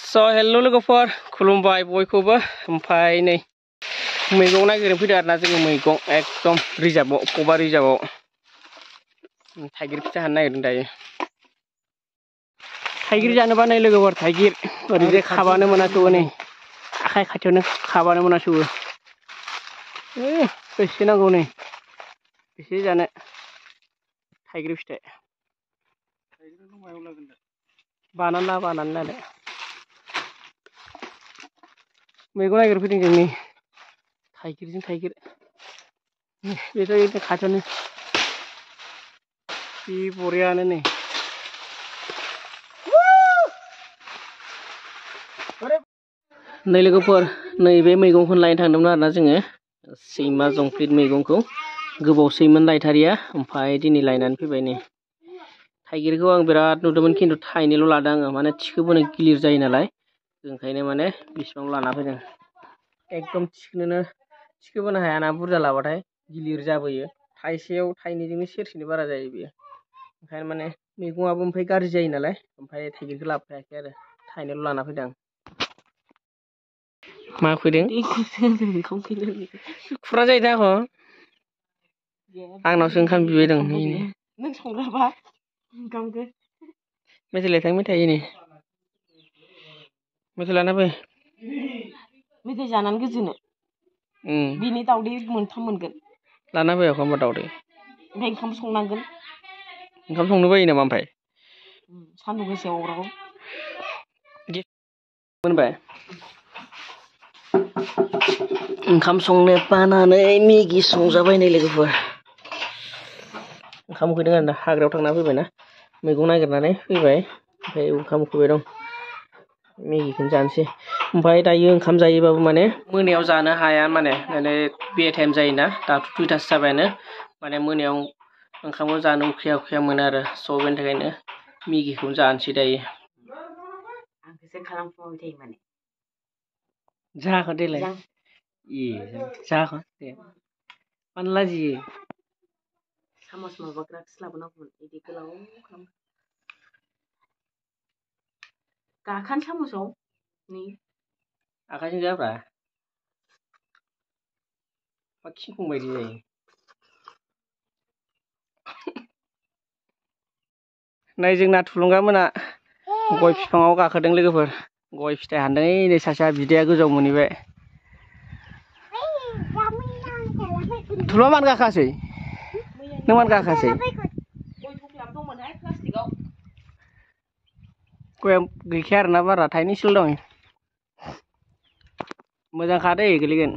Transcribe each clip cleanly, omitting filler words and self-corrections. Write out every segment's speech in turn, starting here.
हेल' लोगोफोर खुलुमबाय बयखौबो ओमफ्राय नै मैगं नागिरनो फैदों आरोना जोङो मैगं एकदम रिजार्भआव क'बा रिजार्भआव थाइगिर फिथाइ हाननो नागिरदों दायो थाइगिर जानोबा नै लोगोफोर थाइगिर ओरैजाय खाबानो मोनासैबो नै आखाइ खाथियावनो खाबानो मोनासैबो बेसे नांगौ नै बेसे जानो थाइगिर फिथाइ बानानै लादो मैगं नागिरनो फैदों जों नै थाइगिरजों थाइगिर बेथ' खाथियावनो बे बरियानो नै नै लोगोफोर नैबे मैगंखौ लायनो थांदोंमोन आरोना जोङो सैमा जंफ्लिट मैगंखौ गोबावसैमोन लायथारिया ओमफ्राय दिनै लायनानै फैबाय नै थाइगिरखौ आं बिराद नुदोंमोन खिन्थु थाइनैल' लादों आङो माने थिखोबोनो गिलिर जायो नालाय ओंखायनो माने बिसिबां लाना फैदों एकदम थिखोबोनो हायाना बुरजा लाबाथाय गिलिर जाबोयो थाइसेयाव थाइनैजोंनो सेरसेनि बारा जायो बियो ओंखायनो माने मैगङाबो ओमफ्राय गाज्रि जायो नालाय ओमफ्राय थाइगिरखौ लाबोफायाखै आरो थाइनैल' लाना फैदों आं मा फैदों खुरा जायो दा आंनावसो ओंखाम बिबाय दं नों संग्राबा ओंखामखौ मेथाइ लायथां मेथाइ नै मेथाइ लाना फै मेथाइ जानानै गोजोनो बिनि दाउदै मोनथाम मोनगोन लाना फै एखमबा दाउदै ओमफ्राय ओंखाम संनांगोन ओंखाम संनो बायो नामा ओमफ्राय सान्दुं गोसायाव अराव मोनबाय ओंखाम संनो बानानै मेगि संजाबाय नै लोगोफोर ओंखाम उखैदों आरोना हाग्रायाव थांना फैबायना मैगं नागिरनानै फैबाय ओमफ्राय ओंखाम उखैबाय दं मेगिखौनो जानोसै ओमफ्राय दायो ओंखाम जायोबाबो माने मोनायाव जानो हाया माने बे टाइम जायोना दाथ' 2थासो जाबायानो माने मोनायाव ओंखामखौ जानो उखैया मोनो आरो स' बेनि थाखायनो मेगिखौनो जानोसै दायो आंखौसो खालामफुबाय थायो माने जाखो देलाय जाखो दे मानो लाजियो सामस माबाग्राखौसो लाबोनांगौमोन बिदि गोलाव खालाम गाखानो सामसआव नै आखाइजों जाब्रा मा खिंखं बायदि जायो नै जोंना थुलुंगा मोना गय बिफाङाव गाखोदों लोगोफोर गय फिथाइ हानदों नै सासेया बिदाया गोजौआव मोनहैबाय थुलुंगा मानो गाखोआसै नों मानो गाखोआसै गया गैखाया आरोना बारा थाइनैसोल' दं मोजांखा दै गोलैगोन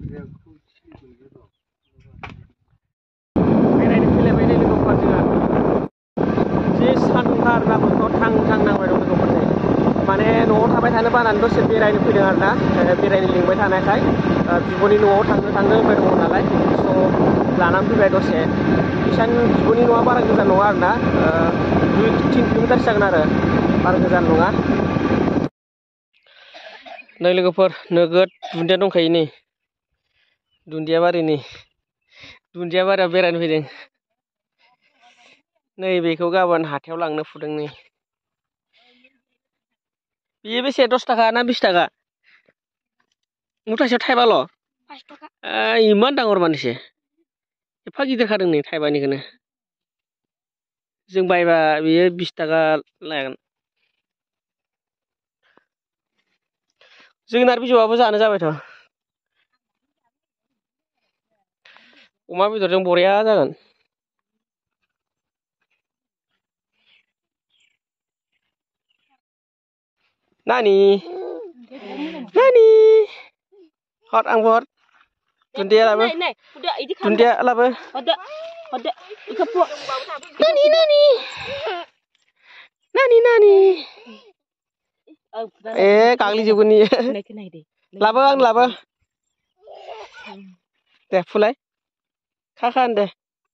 बेरायनो फैलायबाय नै लोगोफोर जोंहा जि सान्दुंखा आरोना बोथोराव थां नांबाय दं लोगोफोर माने न'आव थाबाय थानो बानानै दसे बेरायनो फैदों आरोना बेरायनो लिंबाय थानायखाय बिब'नि न'आव थांनो होनबाय दङ नालाय स' लानानै फैबाय दसे बिब'नि न'आ बारा गोजान नङा आरोना 2-3 किल'मिटारसो जागोन आरो बारा गोजान नङा नै लोगोफोर नोगोद दुन्दिया दंखायो नै दुन्दिया बारियाव बेरायनो फैदों नै बेखौ गाबोन हाथायाव लांनो फुदों नै बेयो बेसे 10 थाखा ना 20 थाखा मुथासेयाव थाइबाल' 5 थाखा इमान दांगर मानोसे एफा गिदिर खादों नै थाइबानिखौनो जों बायबा बेयो 20 थाखा लागोन जोगोनार बिजौआबो जानो जाबायथ' अमा बेदरजों बरिया जागोन नानि हर आंबो हर दुन्दिया लाबो नानि गाग्लिजोबगोन लाबो आं लाबो दे फुलाय खा दे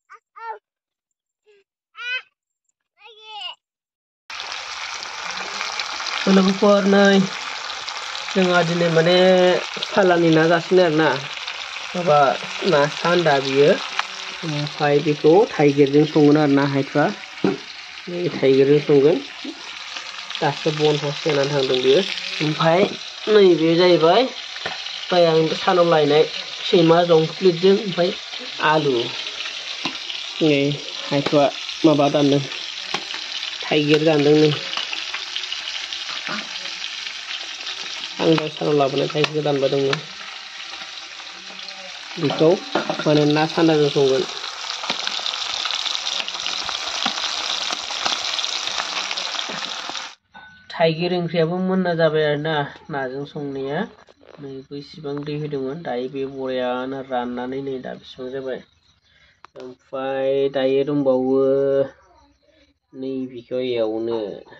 लोगोफोर नै जोंहा दिनै माने सालानि ना जासिनो आरोना माबा ना सान्दा बियो ओमफ्राय बेखौ थाइगिरजों संगोन आरोना हायथुआ थाइगिरजों संगोन दासो बनखौ सेनानै थांदों बियो ओमफ्राय नैबे जाहैबाय ओमफ्राय आं सानाव लायनाय सैमा जंफ्लिटजों ओमफ्राय आलु नै हायथुआ माबा दानदों थाइगिर दानदों नै आं दहाय सानाव लाबोनाय थाइगिर दानबाय दङ बेखौ माने ना सान्दाजों संगोन थाइगिर ओंख्रियाबो मोनना जाबाय आरोना नाजों संनाया नैबो इसिबां दै होदोंमोन दायो बे बरियानो राननानै नै दा बेसेबां जाबाय ओमफ्राय दायो दंबावो नैबेखौ एवनो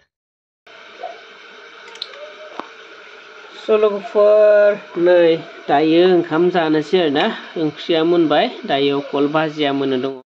लोगोफोर नै दायो ओंखाम जानोसै आरोना ओंख्रिया मोनबाय दायो अकल भाजिया मोननो दङ